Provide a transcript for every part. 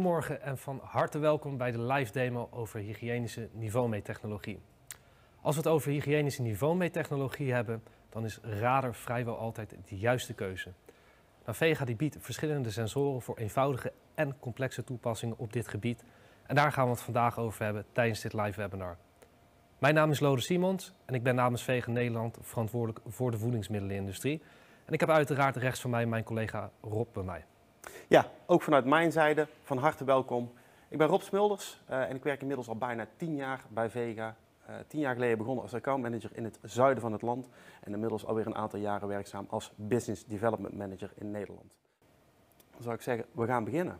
Goedemorgen en van harte welkom bij de live demo over hygiënische niveaumeettechnologie. Als we het over hygiënische niveaumeettechnologie hebben, dan is radar vrijwel altijd de juiste keuze. Vega die biedt verschillende sensoren voor eenvoudige en complexe toepassingen op dit gebied. En daar gaan we het vandaag over hebben tijdens dit live webinar. Mijn naam is Lode Simons en ik ben namens Vega Nederland verantwoordelijk voor de voedingsmiddelenindustrie. En ik heb uiteraard rechts van mij mijn collega Rob bij mij. Ja, ook vanuit mijn zijde van harte welkom. Ik ben Rob Smulders en ik werk inmiddels al bijna 10 jaar bij Vega. 10 jaar geleden begonnen als accountmanager in het zuiden van het land en inmiddels alweer een aantal jaren werkzaam als Business Development Manager in Nederland. Dan zou ik zeggen, we gaan beginnen.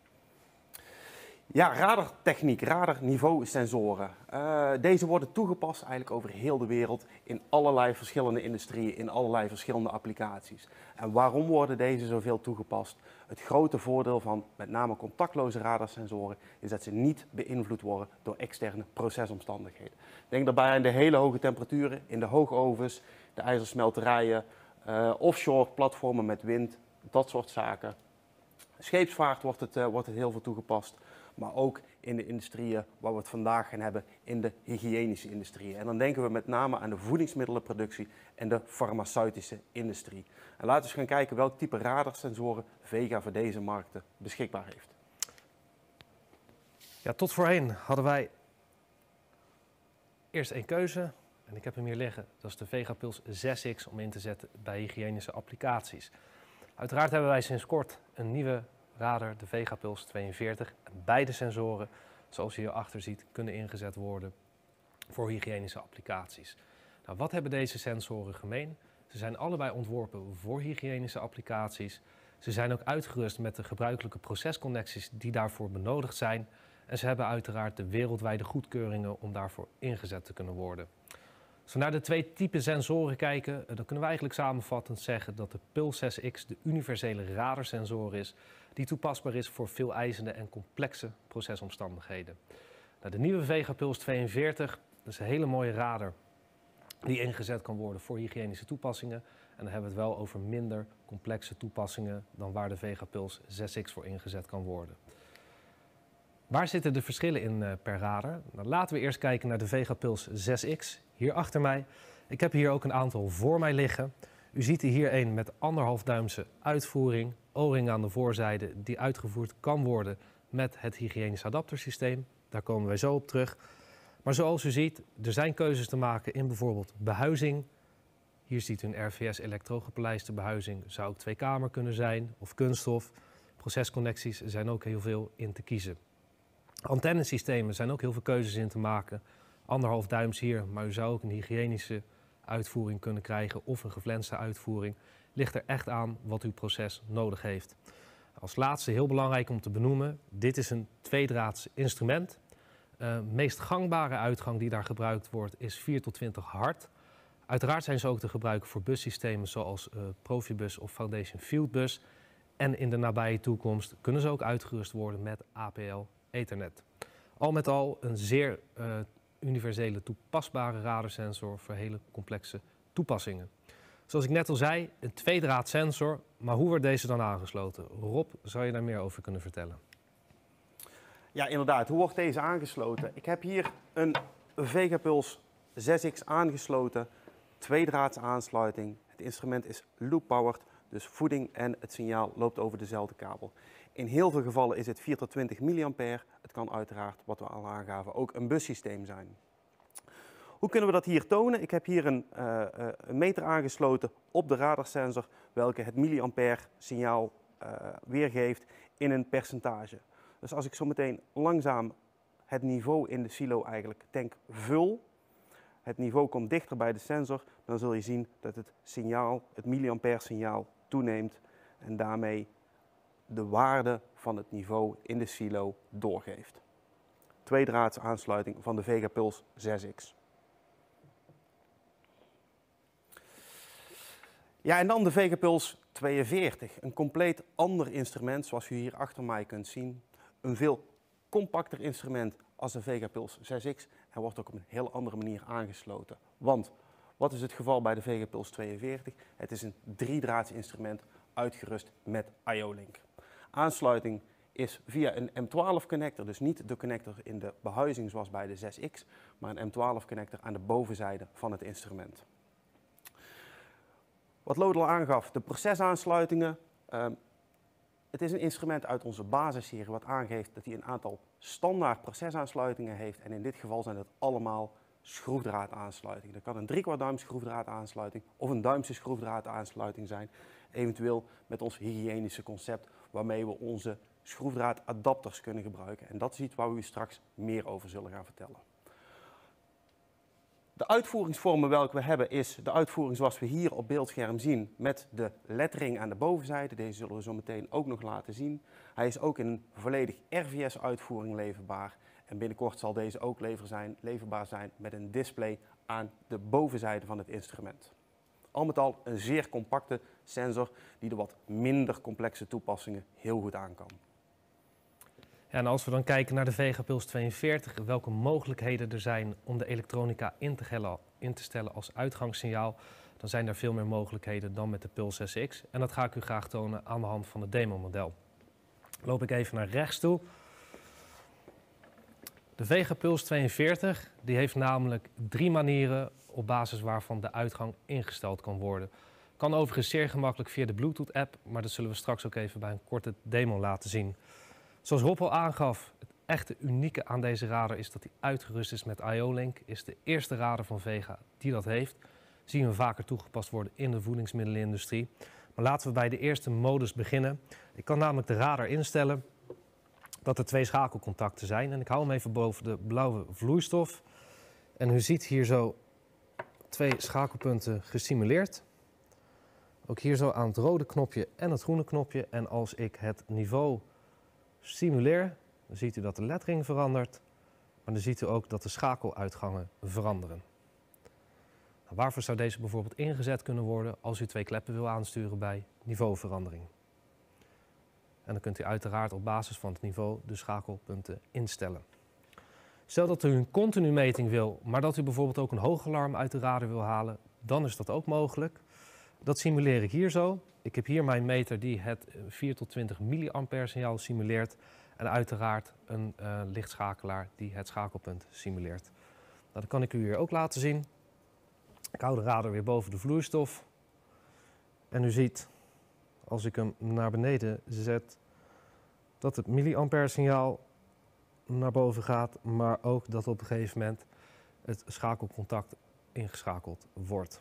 Ja, radartechniek, radarniveausensoren. Deze worden toegepast eigenlijk over heel de wereld in allerlei verschillende industrieën, in allerlei verschillende applicaties. En waarom worden deze zoveel toegepast? Het grote voordeel van met name contactloze radarsensoren is dat ze niet beïnvloed worden door externe procesomstandigheden. Denk daarbij aan de hele hoge temperaturen in de hoogovens, de ijzersmelterijen, offshore platformen met wind, dat soort zaken. Scheepsvaart wordt het heel veel toegepast. Maar ook in de industrieën waar we het vandaag gaan hebben, in de hygiënische industrieën. En dan denken we met name aan de voedingsmiddelenproductie en de farmaceutische industrie. En laten we eens gaan kijken welk type radarsensoren Vega voor deze markten beschikbaar heeft. Ja, tot voorheen hadden wij eerst één keuze. En ik heb hem hier liggen. Dat is de Vega Puls 6X om in te zetten bij hygiënische applicaties. Uiteraard hebben wij sinds kort een nieuwe radar, de Vega Puls 42. Beide sensoren, zoals je hierachter ziet, kunnen ingezet worden voor hygiënische applicaties. Nou, wat hebben deze sensoren gemeen? Ze zijn allebei ontworpen voor hygiënische applicaties. Ze zijn ook uitgerust met de gebruikelijke procesconnecties die daarvoor benodigd zijn. En ze hebben uiteraard de wereldwijde goedkeuringen om daarvoor ingezet te kunnen worden. Als we naar de twee typen sensoren kijken, dan kunnen we eigenlijk samenvattend zeggen dat de Puls 6X de universele radarsensor is die toepasbaar is voor veel eisende en complexe procesomstandigheden. Nou, de nieuwe Vega Puls 42 is een hele mooie radar die ingezet kan worden voor hygiënische toepassingen. En dan hebben we het wel over minder complexe toepassingen dan waar de Vega Puls 6X voor ingezet kan worden. Waar zitten de verschillen in per radar? Nou, laten we eerst kijken naar de Vega Puls 6X. Hier achter mij. Ik heb hier ook een aantal voor mij liggen. U ziet er hier een met 1,5 duimse uitvoering, O-ring aan de voorzijde die uitgevoerd kan worden met het hygiënisch adaptersysteem. Daar komen wij zo op terug. Maar zoals u ziet, er zijn keuzes te maken in bijvoorbeeld behuizing. Hier ziet u een RVS elektrogepolijste behuizing. Zou ook 2-kamer kunnen zijn of kunststof. Procesconnecties zijn ook heel veel in te kiezen. Antennesystemen zijn ook heel veel keuzes in te maken. 1,5 duims hier, maar u zou ook een hygiënische uitvoering kunnen krijgen of een geflenste uitvoering. Ligt er echt aan wat uw proces nodig heeft. Als laatste heel belangrijk om te benoemen, dit is een tweedraads instrument. De meest gangbare uitgang die daar gebruikt wordt is 4 tot 20 hard. Uiteraard zijn ze ook te gebruiken voor bussystemen zoals Profibus of Foundation Fieldbus. En in de nabije toekomst kunnen ze ook uitgerust worden met APL Ethernet. Al met al een zeer universele toepasbare radarsensor voor hele complexe toepassingen. Zoals ik net al zei, een tweedraad sensor, maar hoe wordt deze dan aangesloten? Rob, zou je daar meer over kunnen vertellen? Ja, inderdaad. Hoe wordt deze aangesloten? Ik heb hier een Vega Puls 6X aangesloten, tweedraads aansluiting. Het instrument is loop-powered, dus voeding en het signaal loopt over dezelfde kabel. In heel veel gevallen is het 4 tot 20 mA. Het kan uiteraard, wat we al aangaven, ook een bussysteem zijn. Hoe kunnen we dat hier tonen? Ik heb hier een meter aangesloten op de radarsensor, welke het milliampère signaal weergeeft in een percentage. Dus als ik zo meteen langzaam het niveau in de silo eigenlijk tank vul, het niveau komt dichter bij de sensor, dan zul je zien dat het signaal, het milliampère signaal toeneemt en daarmee de waarde van het niveau in de silo doorgeeft. Tweedraads aansluiting van de Vega Puls 6X. Ja, en dan de Vega Puls 42. Een compleet ander instrument, zoals u hier achter mij kunt zien. Een veel compacter instrument als de Vega Puls 6X en wordt ook op een heel andere manier aangesloten. Want wat is het geval bij de Vega Puls 42? Het is een driedraads instrument uitgerust met IO-Link. Aansluiting is via een M12 connector, dus niet de connector in de behuizing zoals bij de 6X, maar een M12 connector aan de bovenzijde van het instrument. Wat Lode al aangaf, de procesaansluitingen. Het is een instrument uit onze basisserie wat aangeeft dat hij een aantal standaard procesaansluitingen heeft. En in dit geval zijn het allemaal schroefdraadaansluitingen. Dat kan een 3/4 duim schroefdraadaansluiting of een duimse schroefdraadaansluiting zijn. Eventueel met ons hygiënische concept waarmee we onze schroefdraadadapters kunnen gebruiken. En dat is iets waar we u straks meer over zullen gaan vertellen. De uitvoeringsvormen welke we hebben is de uitvoering zoals we hier op beeldscherm zien met de lettering aan de bovenzijde. Deze zullen we zo meteen ook nog laten zien. Hij is ook in een volledig RVS uitvoering leverbaar. En binnenkort zal deze ook leverbaar zijn met een display aan de bovenzijde van het instrument. Al met al een zeer compacte sensor die de wat minder complexe toepassingen heel goed aan kan. Ja, en als we dan kijken naar de VegaPuls 42, welke mogelijkheden er zijn om de elektronica in te stellen als uitgangssignaal, dan zijn er veel meer mogelijkheden dan met de Puls 6X. En dat ga ik u graag tonen aan de hand van het demo-model. Loop ik even naar rechts toe. De VegaPuls 42 die heeft namelijk 3 manieren op basis waarvan de uitgang ingesteld kan worden. Kan overigens zeer gemakkelijk via de Bluetooth-app, maar dat zullen we straks ook even bij een korte demo laten zien. Zoals Rob al aangaf, het echte unieke aan deze radar is dat hij uitgerust is met IO-Link. Is de eerste radar van Vega die dat heeft. Zien we vaker toegepast worden in de voedingsmiddelenindustrie. Maar laten we bij de eerste modus beginnen. Ik kan namelijk de radar instellen dat er 2 schakelcontacten zijn. En ik hou hem even boven de blauwe vloeistof. En u ziet hier zo 2 schakelpunten gesimuleerd. Ook hier zo aan het rode knopje en het groene knopje. En als ik het niveau simuleer, dan ziet u dat de lettering verandert. Maar dan ziet u ook dat de schakeluitgangen veranderen. Nou, waarvoor zou deze bijvoorbeeld ingezet kunnen worden als u 2 kleppen wil aansturen bij niveauverandering? En dan kunt u uiteraard op basis van het niveau de schakelpunten instellen. Stel dat u een continu meting wil, maar dat u bijvoorbeeld ook een hoogalarm uit de radar wil halen, dan is dat ook mogelijk. Dat simuleer ik hier zo. Ik heb hier mijn meter die het 4 tot 20 milliampère signaal simuleert. En uiteraard een lichtschakelaar die het schakelpunt simuleert. Nou, dat kan ik u hier ook laten zien. Ik hou de radar weer boven de vloeistof. En u ziet, als ik hem naar beneden zet, dat het milliampère signaal naar boven gaat. Maar ook dat op een gegeven moment het schakelcontact ingeschakeld wordt.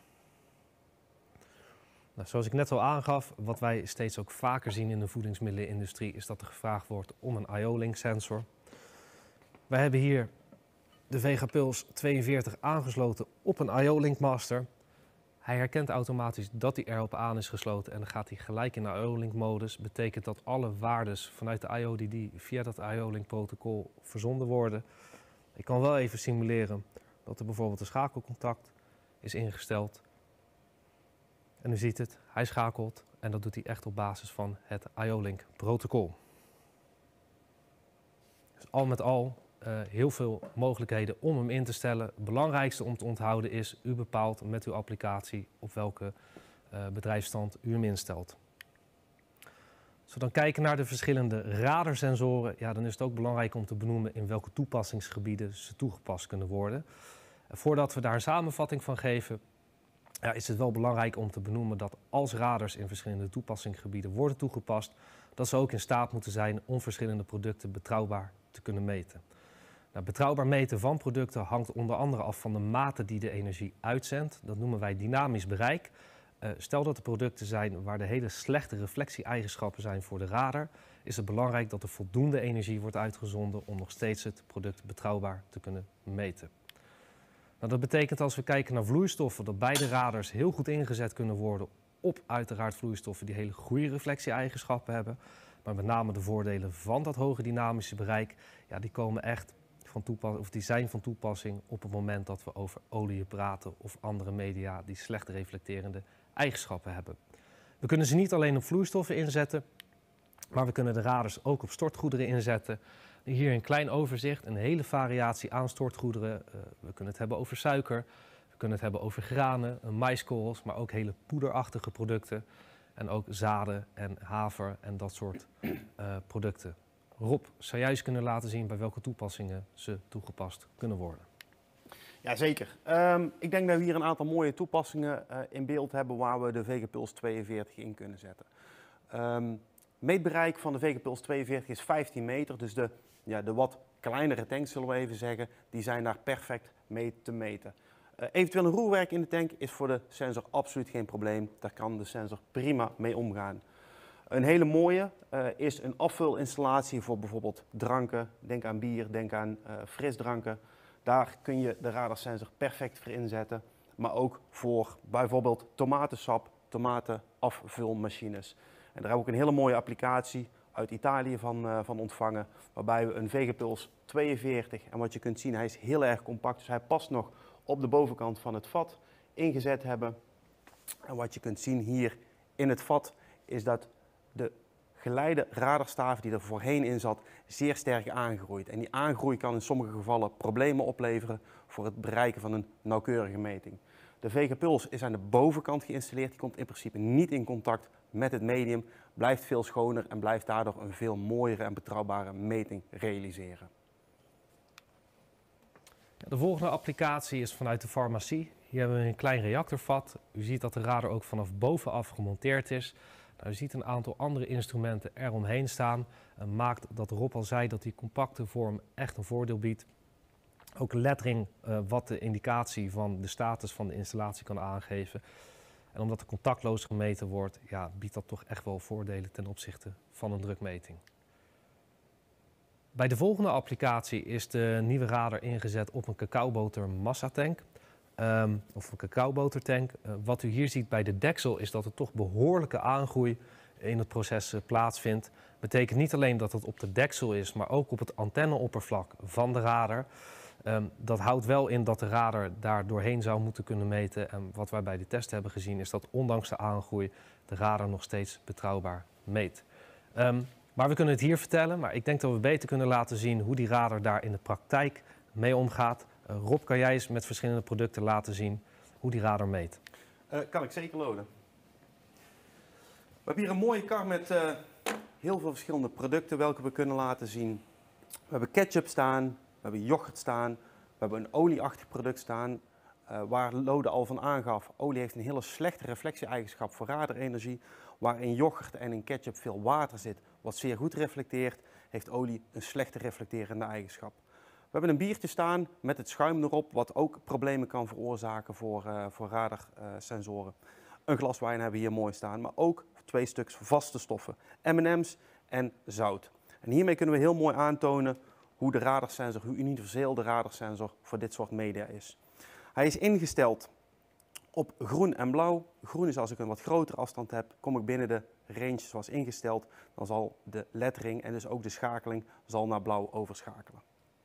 Nou, zoals ik net al aangaf, wat wij steeds ook vaker zien in de voedingsmiddelenindustrie is dat er gevraagd wordt om een IO-Link sensor. Wij hebben hier de VegaPuls 42 aangesloten op een IO-Link master. Hij herkent automatisch dat hij erop aan is gesloten en dan gaat hij gelijk in de IO-Link modus. Betekent dat alle waardes vanuit de IODD via dat IO-Link protocol verzonden worden. Ik kan wel even simuleren dat er bijvoorbeeld een schakelcontact is ingesteld. En u ziet het, hij schakelt en dat doet hij echt op basis van het IO-Link protocol. Dus al met al heel veel mogelijkheden om hem in te stellen. Het belangrijkste om te onthouden is, u bepaalt met uw applicatie op welke bedrijfsstand u hem instelt. Als we dan kijken naar de verschillende radarsensoren, ja, dan is het ook belangrijk om te benoemen in welke toepassingsgebieden ze toegepast kunnen worden. Voordat we daar een samenvatting van geven, ja, is het wel belangrijk om te benoemen dat als radars in verschillende toepassingsgebieden worden toegepast, dat ze ook in staat moeten zijn om verschillende producten betrouwbaar te kunnen meten. Nou, betrouwbaar meten van producten hangt onder andere af van de mate die de energie uitzendt. Dat noemen wij dynamisch bereik. Stel dat er producten zijn waar de hele slechte reflectie-eigenschappen zijn voor de radar, is het belangrijk dat er voldoende energie wordt uitgezonden om nog steeds het product betrouwbaar te kunnen meten. Nou, dat betekent als we kijken naar vloeistoffen dat beide radars heel goed ingezet kunnen worden op uiteraard vloeistoffen die hele goede reflectie-eigenschappen hebben. Maar met name de voordelen van dat hoge dynamische bereik, ja, die komen echt van toepassing, of die zijn van toepassing op het moment dat we over olie praten of andere media die slecht reflecterende eigenschappen hebben. We kunnen ze niet alleen op vloeistoffen inzetten, maar we kunnen de radars ook op stortgoederen inzetten. Hier een klein overzicht, een hele variatie aan stortgoederen. We kunnen het hebben over suiker, we kunnen het hebben over granen, maiskorrels, maar ook hele poederachtige producten. En ook zaden en haver en dat soort producten. Rob, zou jij eens kunnen laten zien bij welke toepassingen ze toegepast kunnen worden? Jazeker. Ik denk dat we hier een aantal mooie toepassingen in beeld hebben waar we de Vegapuls 42 in kunnen zetten. Meetbereik van de Vegapuls 42 is 15 meter, dus de wat kleinere tanks zullen we even zeggen, die zijn daar perfect mee te meten. Eventueel een roerwerk in de tank is voor de sensor absoluut geen probleem, daar kan de sensor prima mee omgaan. Een hele mooie is een afvulinstallatie voor bijvoorbeeld dranken, denk aan bier, denk aan frisdranken. Daar kun je de radarsensor perfect voor inzetten, maar ook voor bijvoorbeeld tomatensap, tomatenafvulmachines. En daar hebben we ook een hele mooie applicatie uit Italië van ontvangen, waarbij we een Vegapuls 42, en wat je kunt zien, hij is heel erg compact, dus hij past nog op de bovenkant van het vat, ingezet hebben. En wat je kunt zien hier in het vat is dat de geleide radarstaaf die er voorheen in zat, zeer sterk aangroeit. En die aangroei kan in sommige gevallen problemen opleveren voor het bereiken van een nauwkeurige meting. De Vegapuls is aan de bovenkant geïnstalleerd, die komt in principe niet in contact met het medium, blijft veel schoner en blijft daardoor een veel mooiere en betrouwbare meting realiseren. De volgende applicatie is vanuit de farmacie. Hier hebben we een klein reactorvat. U ziet dat de radar ook vanaf bovenaf gemonteerd is. Nou, u ziet een aantal andere instrumenten eromheen staan. Maakt dat Rob al zei dat die compacte vorm echt een voordeel biedt. Ook een lettering wat de indicatie van de status van de installatie kan aangeven. En omdat er contactloos gemeten wordt, ja, biedt dat toch echt wel voordelen ten opzichte van een drukmeting. Bij de volgende applicatie is de nieuwe radar ingezet op een cacaoboter massatank. Of een cacaobotertank. Wat u hier ziet bij de deksel is dat er toch behoorlijke aangroei in het proces plaatsvindt. Betekent niet alleen dat het op de deksel is, maar ook op het antenneoppervlak van de radar. Dat houdt wel in dat de radar daar doorheen zou moeten kunnen meten. En wat wij bij de test hebben gezien is dat ondanks de aangroei de radar nog steeds betrouwbaar meet. Maar we kunnen het hier vertellen, maar ik denk dat we beter kunnen laten zien hoe die radar daar in de praktijk mee omgaat. Rob, kan jij eens met verschillende producten laten zien hoe die radar meet? Kan ik zeker loaden. We hebben hier een mooie kar met heel veel verschillende producten welke we kunnen laten zien. We hebben ketchup staan, we hebben yoghurt staan, we hebben een olieachtig product staan. Waar Lode al van aangaf, olie heeft een hele slechte reflectie-eigenschap voor radarenergie. Waar in yoghurt en in ketchup veel water zit, wat zeer goed reflecteert, heeft olie een slechte reflecterende eigenschap. We hebben een biertje staan met het schuim erop, wat ook problemen kan veroorzaken voor radarsensoren. Een glas wijn hebben we hier mooi staan, maar ook 2 stuks vaste stoffen, M&M's en zout. En hiermee kunnen we heel mooi aantonen hoe de radarsensor, hoe universeel de radarsensor voor dit soort media is. Hij is ingesteld op groen en blauw. Groen is als ik een wat grotere afstand heb, kom ik binnen de range zoals ingesteld, dan zal de lettering en dus ook de schakeling zal naar blauw overschakelen.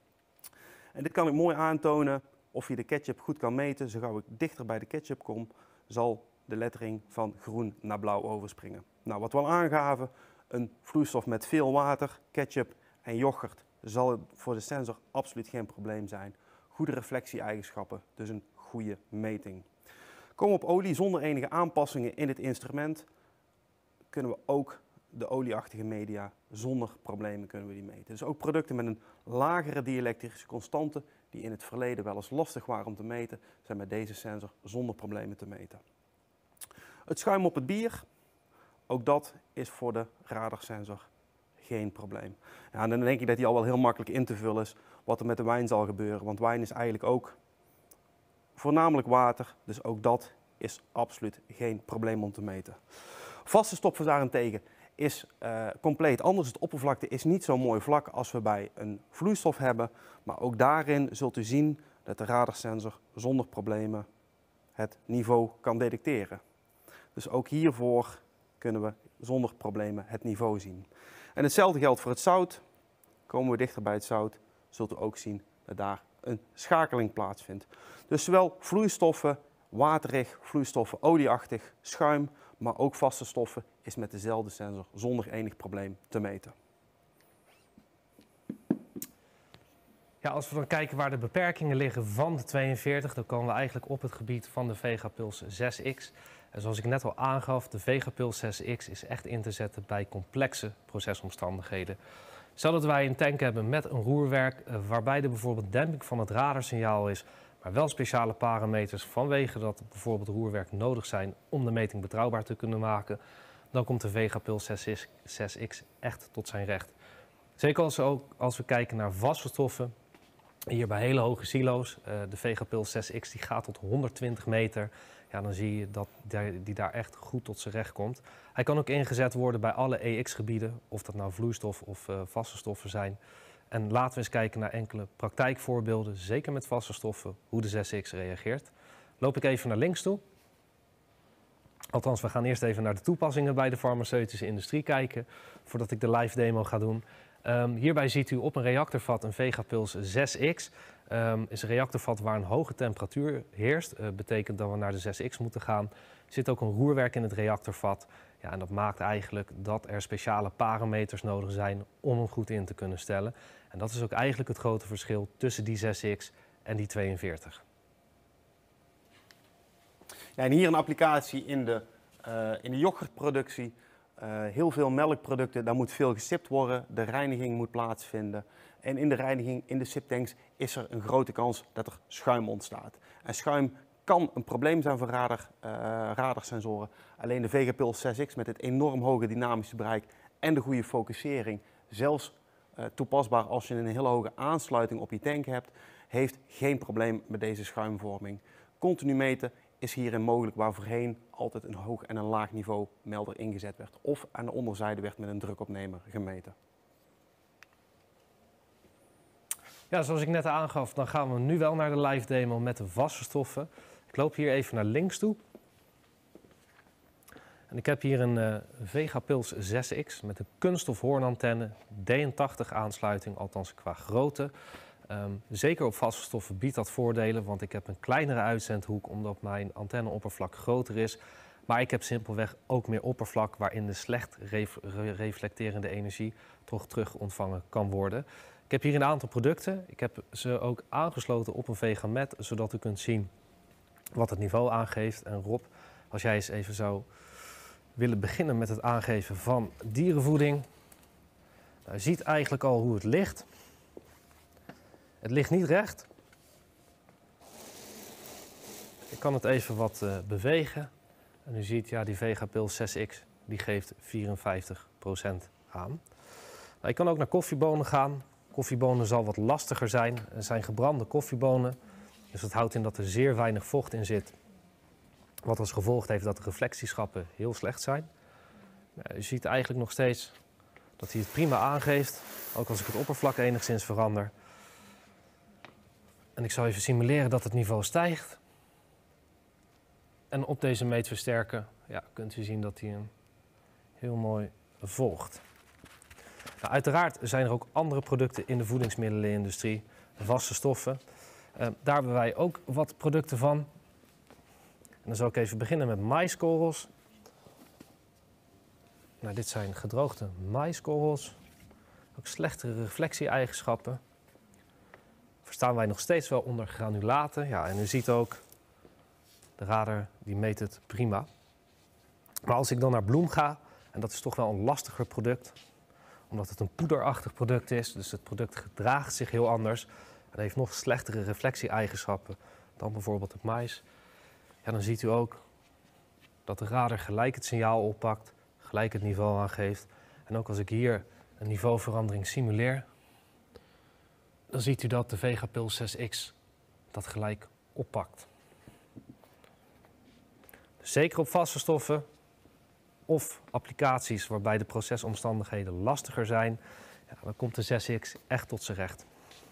En dit kan ik mooi aantonen of je de ketchup goed kan meten. Zo gauw ik dichter bij de ketchup kom, zal de lettering van groen naar blauw overspringen. Nou, wat we al aangaven, een vloeistof met veel water, ketchup en yoghurt, zal voor de sensor absoluut geen probleem zijn. Goede reflectie-eigenschappen, dus een goede meting. Komen we op olie zonder enige aanpassingen in het instrument, kunnen we ook de olieachtige media zonder problemen kunnen we die meten. Dus ook producten met een lagere dieelektrische constante, die in het verleden wel eens lastig waren om te meten, zijn met deze sensor zonder problemen te meten. Het schuim op het bier, ook dat is voor de radarsensor geen probleem. Ja, en dan denk ik dat die al wel heel makkelijk in te vullen is wat er met de wijn zal gebeuren. Want wijn is eigenlijk ook voornamelijk water, dus ook dat is absoluut geen probleem om te meten. Vaste stoffen daarentegen is compleet anders. Het oppervlakte is niet zo mooi vlak als we bij een vloeistof hebben, maar ook daarin zult u zien dat de radarsensor zonder problemen het niveau kan detecteren. Dus ook hiervoor kunnen we zonder problemen het niveau zien. En hetzelfde geldt voor het zout. Komen we dichter bij het zout, zult u ook zien dat daar een schakeling plaatsvindt. Dus zowel vloeistoffen, waterig, vloeistoffen, olieachtig, schuim, maar ook vaste stoffen is met dezelfde sensor zonder enig probleem te meten. Ja, als we dan kijken waar de beperkingen liggen van de 42, dan komen we eigenlijk op het gebied van de Vegapuls 6X. En zoals ik net al aangaf, de Vegapuls 6X is echt in te zetten bij complexe procesomstandigheden. Stel dat wij een tank hebben met een roerwerk waarbij er bijvoorbeeld demping van het radarsignaal is, maar wel speciale parameters vanwege dat bijvoorbeeld roerwerk nodig zijn om de meting betrouwbaar te kunnen maken, dan komt de VegaPuls 6X echt tot zijn recht. Zeker als we kijken naar wasverstoffen, hier bij hele hoge silo's, de VegaPuls 6X die gaat tot 120 meter. Ja, dan zie je dat die daar echt goed tot zijn recht komt. Hij kan ook ingezet worden bij alle EX-gebieden, of dat nou vloeistof of vaste stoffen zijn. En laten we eens kijken naar enkele praktijkvoorbeelden, zeker met vaste stoffen, hoe de 6X reageert. Loop ik even naar links toe. Althans, we gaan eerst even naar de toepassingen bij de farmaceutische industrie kijken, voordat ik de live demo ga doen. Hierbij ziet u op een reactorvat een VegaPuls 6X. Is een reactorvat waar een hoge temperatuur heerst. Betekent dat we naar de 6X moeten gaan. Er zit ook een roerwerk in het reactorvat. Ja, en dat maakt eigenlijk dat er speciale parameters nodig zijn om hem goed in te kunnen stellen. En dat is ook eigenlijk het grote verschil tussen die 6X en die 42. Ja, en hier een applicatie in de yoghurtproductie. Heel veel melkproducten, daar moet veel gesipt worden. De reiniging moet plaatsvinden. En in de reiniging, in de siptanks, is er een grote kans dat er schuim ontstaat. En schuim kan een probleem zijn voor radarsensoren. Alleen de VegaPuls 6X met het enorm hoge dynamische bereik en de goede focusering, zelfs toepasbaar als je een hele hoge aansluiting op je tank hebt, heeft geen probleem met deze schuimvorming. Continu meten is hierin mogelijk waar voorheen altijd een hoog en een laag niveau melder ingezet werd. Of aan de onderzijde werd met een drukopnemer gemeten. Ja, zoals ik net aangaf, dan gaan we nu wel naar de live demo met de wasverstoffen. Ik loop hier even naar links toe. En ik heb hier een VegaPuls 6X met een kunststof hoornantenne, D80 aansluiting, althans qua grootte. Zeker op vaststoffen biedt dat voordelen, want ik heb een kleinere uitzendhoek omdat mijn antenneoppervlak groter is. Maar ik heb simpelweg ook meer oppervlak waarin de slecht reflecterende energie toch terug ontvangen kan worden. Ik heb hier een aantal producten. Ik heb ze ook aangesloten op een VegaMed, zodat u kunt zien wat het niveau aangeeft. En Rob, als jij eens even zou willen beginnen met het aangeven van dierenvoeding. Nou, je ziet eigenlijk al hoe het ligt. Het ligt niet recht. Ik kan het even wat bewegen. En u ziet, ja, die VegaPuls 6X die geeft 54% aan. Nou, ik kan ook naar koffiebonen gaan. Koffiebonen zal wat lastiger zijn. Het zijn gebrande koffiebonen. Dus dat houdt in dat er zeer weinig vocht in zit. Wat als gevolg heeft dat de reflectieschappen heel slecht zijn. Nou, u ziet eigenlijk nog steeds dat hij het prima aangeeft. Ook als ik het oppervlak enigszins verander. En ik zal even simuleren dat het niveau stijgt. En op deze meetversterker kunt u zien dat hij hem heel mooi volgt. Nou, uiteraard zijn er ook andere producten in de voedingsmiddelenindustrie, vaste stoffen. Daar hebben wij ook wat producten van. En dan zal ik even beginnen met maiskorrels. Nou, dit zijn gedroogde maiskorrels. Ook slechtere reflectie-eigenschappen. Verstaan wij nog steeds wel onder granulaten. Ja, en u ziet ook, de radar die meet het prima. Maar als ik dan naar bloem ga, en dat is toch wel een lastiger product, omdat het een poederachtig product is, dus het product gedraagt zich heel anders en heeft nog slechtere reflectie-eigenschappen dan bijvoorbeeld het mais. Ja, dan ziet u ook dat de radar gelijk het signaal oppakt, gelijk het niveau aangeeft. En ook als ik hier een niveauverandering simuleer, dan ziet u dat de VegaPuls 6X dat gelijk oppakt. Dus zeker op vaste stoffen of applicaties waarbij de procesomstandigheden lastiger zijn, ja, dan komt de 6X echt tot zijn recht.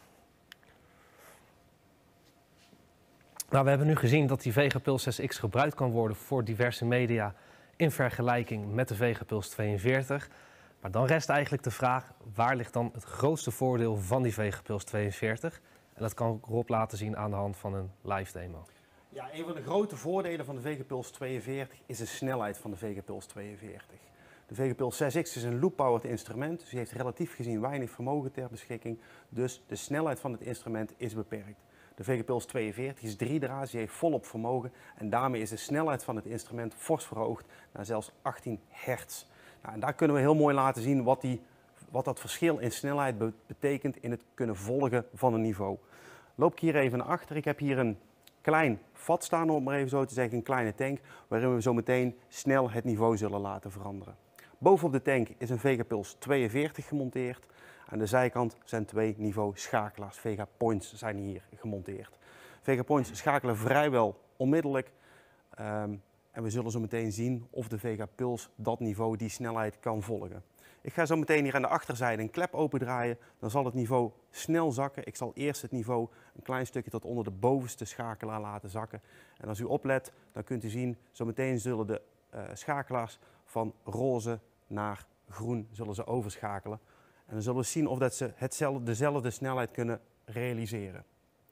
Nou, we hebben nu gezien dat die VegaPuls 6X gebruikt kan worden voor diverse media in vergelijking met de VegaPuls 42. Maar dan rest eigenlijk de vraag, waar ligt dan het grootste voordeel van die VegaPuls 42? En dat kan ik Rob laten zien aan de hand van een live demo. Ja, een van de grote voordelen van de VegaPuls 42 is de snelheid van de VegaPuls 42. De VegaPuls 6X is een loop-powered instrument, dus die heeft relatief gezien weinig vermogen ter beschikking. Dus de snelheid van het instrument is beperkt. De VegaPuls 42 is 3-draads, die heeft volop vermogen en daarmee is de snelheid van het instrument fors verhoogd naar zelfs 18 hertz. Nou, en daar kunnen we heel mooi laten zien wat die wat dat verschil in snelheid betekent in het kunnen volgen van een niveau. Loop ik hier even naar achter. Ik heb hier een klein vat staan, om het maar even zo te zeggen, een kleine tank, waarin we zo meteen snel het niveau zullen laten veranderen. Bovenop de tank is een Vegapuls 42 gemonteerd. Aan de zijkant zijn 2 niveau schakelaars. Vegapoints zijn hier gemonteerd. Vegapoints schakelen vrijwel onmiddellijk. En we zullen zo meteen zien of de Vegapuls dat niveau, die snelheid kan volgen. Ik ga zo meteen hier aan de achterzijde een klep opendraaien. Dan zal het niveau snel zakken. Ik zal eerst het niveau een klein stukje tot onder de bovenste schakelaar laten zakken. En als u oplet, dan kunt u zien, zo meteen zullen de schakelaars van roze naar groen zullen ze overschakelen. En dan zullen we zien of dat ze dezelfde snelheid kunnen realiseren.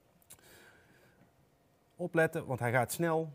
Opletten, want hij gaat snel.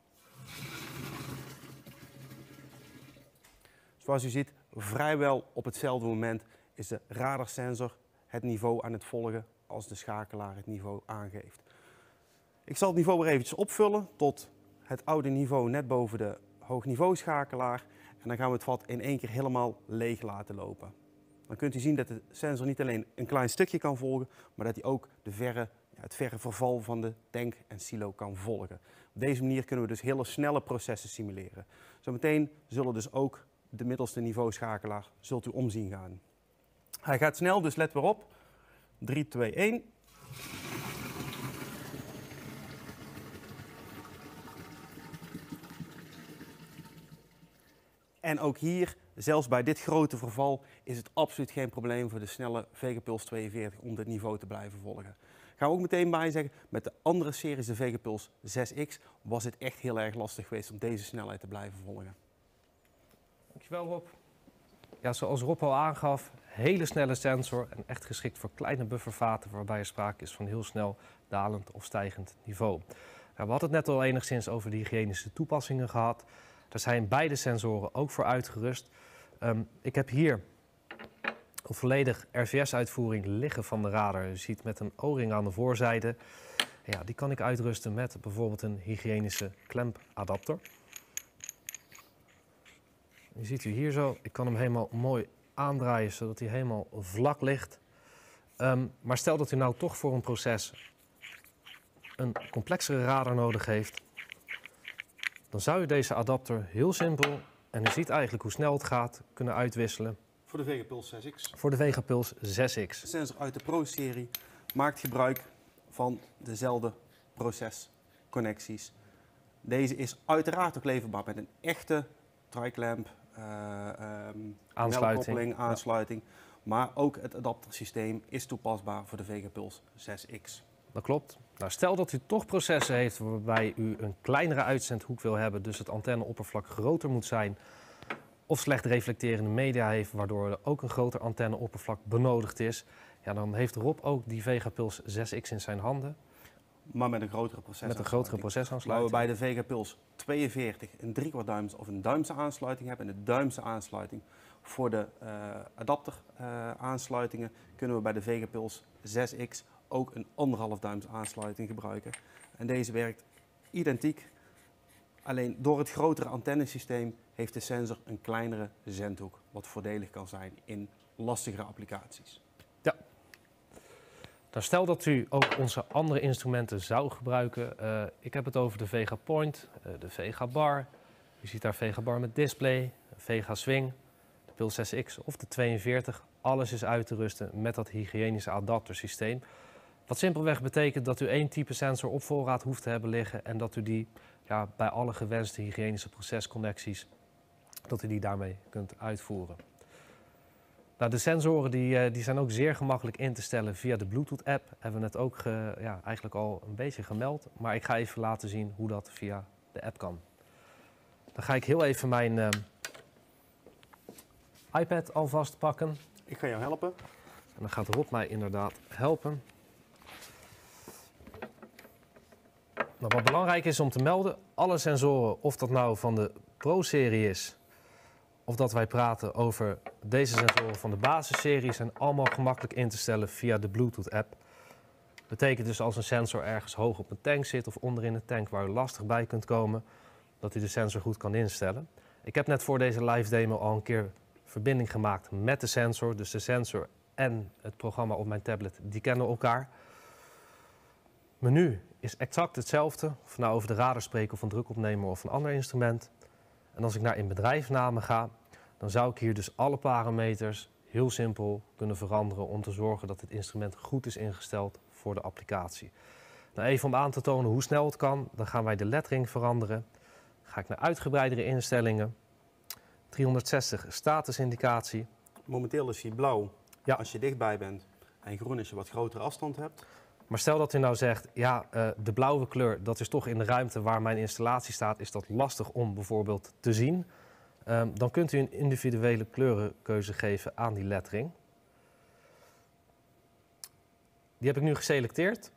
Zoals u ziet, vrijwel op hetzelfde moment is de radarsensor het niveau aan het volgen als de schakelaar het niveau aangeeft. Ik zal het niveau weer eventjes opvullen tot het oude niveau net boven de hoogniveauschakelaar. En dan gaan we het vat in één keer helemaal leeg laten lopen. Dan kunt u zien dat de sensor niet alleen een klein stukje kan volgen, maar dat hij ook het verre verval van de tank en silo kan volgen. Op deze manier kunnen we dus hele snelle processen simuleren. Zometeen zullen dus ook de middelste niveauschakelaar zult u omzien gaan. Hij gaat snel, dus let weer op. 3, 2, 1. En ook hier, zelfs bij dit grote verval, is het absoluut geen probleem voor de snelle Vegapuls 42 om dit niveau te blijven volgen. Gaan we ook meteen bij zeggen, met de andere series, de Vegapuls 6X, was het echt heel erg lastig geweest om deze snelheid te blijven volgen. Dankjewel Rob. Ja, zoals Rob al aangaf, hele snelle sensor en echt geschikt voor kleine buffervaten waarbij er sprake is van heel snel dalend of stijgend niveau. Nou, we hadden het net al enigszins over de hygiënische toepassingen gehad. Daar zijn beide sensoren ook voor uitgerust. Ik heb hier een volledig RVS-uitvoering liggen van de radar. Je ziet met een O-ring aan de voorzijde. Ja, die kan ik uitrusten met bijvoorbeeld een hygiënische klempadapter. Je ziet u hier zo, ik kan hem helemaal mooi aandraaien zodat hij helemaal vlak ligt. Maar stel dat u nou toch voor een proces een complexere radar nodig heeft, dan zou je deze adapter heel simpel, en u ziet eigenlijk hoe snel het gaat, kunnen uitwisselen. Voor de Vegapuls 6X. Voor de Vegapuls 6X. De sensor uit de Pro-serie maakt gebruik van dezelfde procesconnecties. Deze is uiteraard ook leverbaar met een echte tri-clamp, aansluiting. Ja. Maar ook het adaptersysteem is toepasbaar voor de Vegapuls 6X. Dat klopt. Nou, stel dat u toch processen heeft waarbij u een kleinere uitzendhoek wil hebben, dus het antenneoppervlak groter moet zijn, of slecht reflecterende media heeft, waardoor er ook een groter antenneoppervlak benodigd is, ja, dan heeft Rob ook die Vegapuls 6X in zijn handen. Maar met een grotere procesaansluiting. Met een grotere procesaansluiting. Waar we bij de Vegapuls 42 een 3/4 duims of een duimse aansluiting hebben. En de duimse aansluiting voor de adapter aansluitingen kunnen we bij de Vegapuls 6X ook een 1,5 duims aansluiting gebruiken. En deze werkt identiek. Alleen door het grotere antennesysteem heeft de sensor een kleinere zendhoek. Wat voordelig kan zijn in lastigere applicaties. Ja. Nou, stel dat u ook onze andere instrumenten zou gebruiken. Ik heb het over de Vegapoint, de Vegabar. U ziet daar Vegabar met display, Vegaswing, de Puls 6X of de 42. Alles is uit te rusten met dat hygiënische adaptersysteem. Wat simpelweg betekent dat u één type sensor op voorraad hoeft te hebben liggen en dat u die bij alle gewenste hygiënische procesconnecties, dat u die daarmee kunt uitvoeren. Nou, de sensoren die zijn ook zeer gemakkelijk in te stellen via de Bluetooth-app. Hebben we net ook eigenlijk al een beetje gemeld. Maar ik ga even laten zien hoe dat via de app kan. Dan ga ik heel even mijn iPad alvast pakken. Ik ga jou helpen. En dan gaat Rob mij inderdaad helpen. Nou, wat belangrijk is om te melden, alle sensoren, of dat nou van de Pro-serie is, of dat wij praten over deze sensoren van de basisserie, zijn allemaal gemakkelijk in te stellen via de Bluetooth-app. Betekent dus als een sensor ergens hoog op een tank zit of onderin een tank waar u lastig bij kunt komen, dat u de sensor goed kan instellen. Ik heb net voor deze live demo al een keer verbinding gemaakt met de sensor. Dus de sensor en het programma op mijn tablet, die kennen elkaar. Menu is exact hetzelfde, of nou over de radar spreken of een drukopnemer of een ander instrument. En als ik naar in bedrijfsnamen ga, dan zou ik hier dus alle parameters heel simpel kunnen veranderen om te zorgen dat het instrument goed is ingesteld voor de applicatie. Nou, even om aan te tonen hoe snel het kan, dan gaan wij de lettering veranderen. Dan ga ik naar uitgebreidere instellingen. 360 statusindicatie. Momenteel is hij blauw als je dichtbij bent en groen als je wat grotere afstand hebt. Maar stel dat u nou zegt, ja, de blauwe kleur, dat is toch in de ruimte waar mijn installatie staat, is dat lastig om bijvoorbeeld te zien. Dan kunt u een individuele kleurenkeuze geven aan die lettering. Die heb ik nu geselecteerd.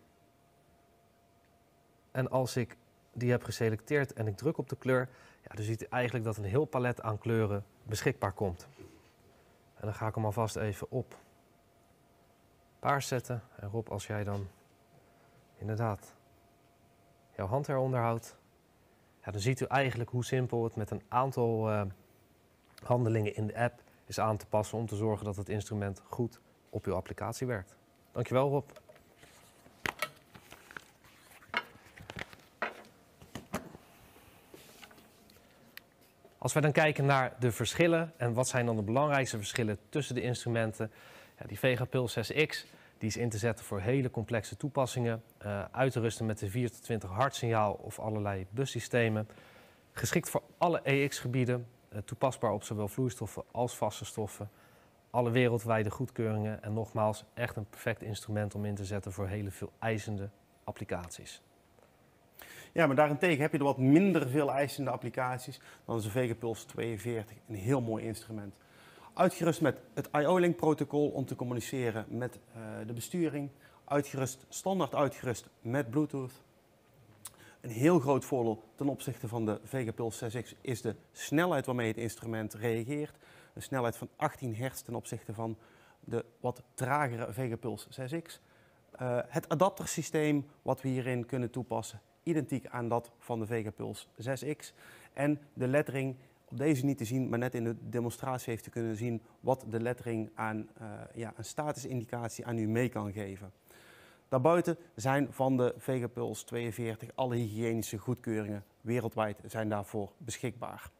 En als ik die heb geselecteerd en ik druk op de kleur, ja, dan ziet u eigenlijk dat een heel palet aan kleuren beschikbaar komt. En dan ga ik hem alvast even op paars zetten. En Rob, als jij dan inderdaad jouw hand eronder houdt, ja, dan ziet u eigenlijk hoe simpel het met een aantal handelingen in de app is aan te passen om te zorgen dat het instrument goed op uw applicatie werkt. Dankjewel, Rob. Als we dan kijken naar de verschillen en wat zijn dan de belangrijkste verschillen tussen de instrumenten. Ja, die VegaPulse 6X die is in te zetten voor hele complexe toepassingen. Uit te rusten met de 4 tot 20 hartsignaal of allerlei bussystemen. Geschikt voor alle EX-gebieden. Toepasbaar op zowel vloeistoffen als vaste stoffen. Alle wereldwijde goedkeuringen. En nogmaals, echt een perfect instrument om in te zetten voor hele veel eisende applicaties. Ja, maar daarentegen heb je er wat minder veel eisende applicaties. Dan is de VegaPulse 42 een heel mooi instrument. Uitgerust met het IO-Link protocol om te communiceren met de besturing. Standaard uitgerust met Bluetooth. Een heel groot voordeel ten opzichte van de VegaPulse 6X is de snelheid waarmee het instrument reageert. Een snelheid van 18 Hz ten opzichte van de wat tragere VegaPulse 6X. Het adaptersysteem wat we hierin kunnen toepassen, identiek aan dat van de VegaPulse 6X. En de lettering, op deze niet te zien, maar net in de demonstratie heeft te kunnen zien wat de lettering aan een statusindicatie aan u mee kan geven. Daarbuiten zijn van de VegaPulse 42 alle hygiënische goedkeuringen wereldwijd zijn daarvoor beschikbaar.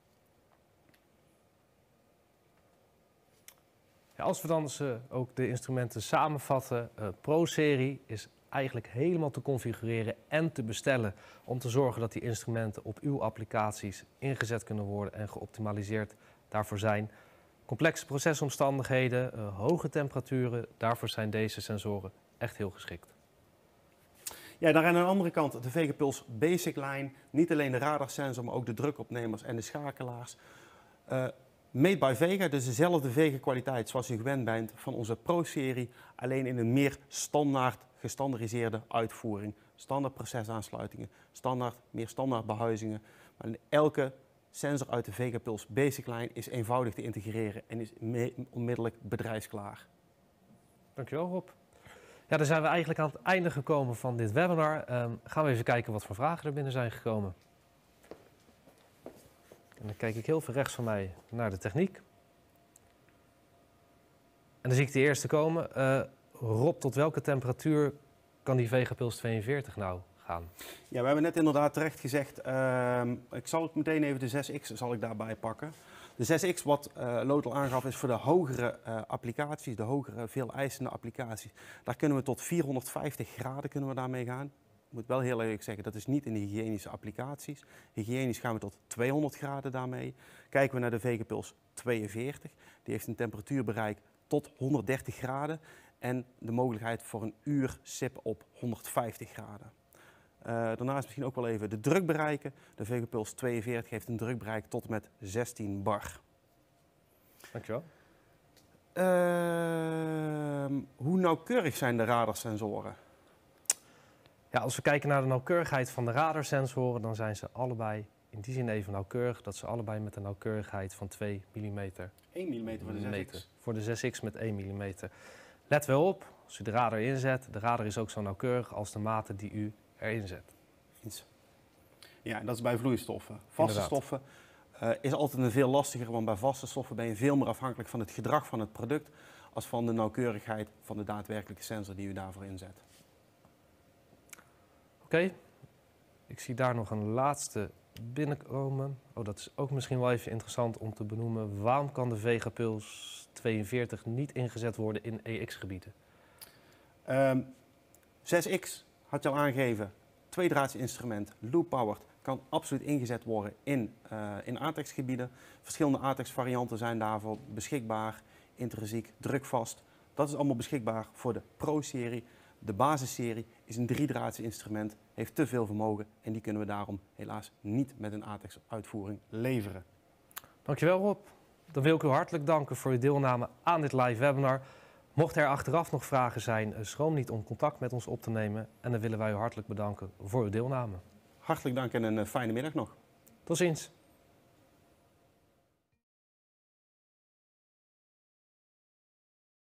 Ja, als we dan ook de instrumenten samenvatten, Pro-serie is eigenlijk helemaal te configureren en te bestellen om te zorgen dat die instrumenten op uw applicaties ingezet kunnen worden en geoptimaliseerd daarvoor zijn. Complexe procesomstandigheden, hoge temperaturen, daarvoor zijn deze sensoren echt heel geschikt. Ja, daar aan de andere kant de VegaPulse Basic Line. Niet alleen de radarsensor, maar ook de drukopnemers en de schakelaars. Made by Vega, dus dezelfde Vega-kwaliteit zoals u gewend bent van onze Pro-serie. Alleen in een meer gestandaardiseerde uitvoering. Standaard procesaansluitingen, meer standaard behuizingen. Maar elke sensor uit de VegaPulse Basic Line is eenvoudig te integreren en is onmiddellijk bedrijfsklaar. Dankjewel, Rob. Ja, dan zijn we eigenlijk aan het einde gekomen van dit webinar. Gaan we even kijken wat voor vragen er binnen zijn gekomen. En dan kijk ik heel veel rechts van mij naar de techniek. En dan zie ik de eerste komen. Rob, tot welke temperatuur kan die VegaPulse 42 nou gaan? Ja, we hebben net inderdaad terecht gezegd, ik zal het meteen even de 6X zal ik daarbij pakken. De 6X, wat Lood al aangaf, is voor de hogere applicaties, de hogere, veel eisende applicaties. Daar kunnen we tot 450 graden kunnen we daarmee gaan. Ik moet wel heel eerlijk zeggen, dat is niet in de hygiënische applicaties. Hygiënisch gaan we tot 200 graden daarmee. Kijken we naar de VegaPulse 42, die heeft een temperatuurbereik tot 130 graden. En de mogelijkheid voor een uur SIP op 150 graden. Daarnaast misschien ook wel even de drukbereiken. De VegaPulse 42 heeft een drukbereik tot en met 16 bar. Dankjewel. Hoe nauwkeurig zijn de radarsensoren? Ja, als we kijken naar de nauwkeurigheid van de radarsensoren, dan zijn ze allebei in die zin even nauwkeurig. Dat ze allebei met een nauwkeurigheid van 2 mm. 1 mm voor de 6X. Voor de 6X met 1 mm. Let wel op, als u de radar inzet, de radar is ook zo nauwkeurig als de maten die u erin zet. Ja, dat is bij vloeistoffen. Vaste stoffen is altijd een veel lastiger, want bij vaste stoffen ben je veel meer afhankelijk van het gedrag van het product als van de nauwkeurigheid van de daadwerkelijke sensor die u daarvoor inzet. Oké, ik zie daar nog een laatste binnenkomen. Oh, dat is ook misschien wel even interessant om te benoemen. Waarom kan de Vegapuls 42 niet ingezet worden in EX-gebieden? 6X had je al aangegeven, tweedraads instrument, loop-powered, kan absoluut ingezet worden in ATEX-gebieden. Verschillende ATEX-varianten zijn daarvoor beschikbaar, intrinsiek, drukvast. Dat is allemaal beschikbaar voor de Pro-serie. De basisserie is een driedraads instrument, heeft te veel vermogen en die kunnen we daarom helaas niet met een ATEX-uitvoering leveren. Dankjewel Rob. Dan wil ik u hartelijk danken voor uw deelname aan dit live webinar. Mocht er achteraf nog vragen zijn, schroom niet om contact met ons op te nemen. En dan willen wij u hartelijk bedanken voor uw deelname. Hartelijk dank en een fijne middag nog. Tot ziens.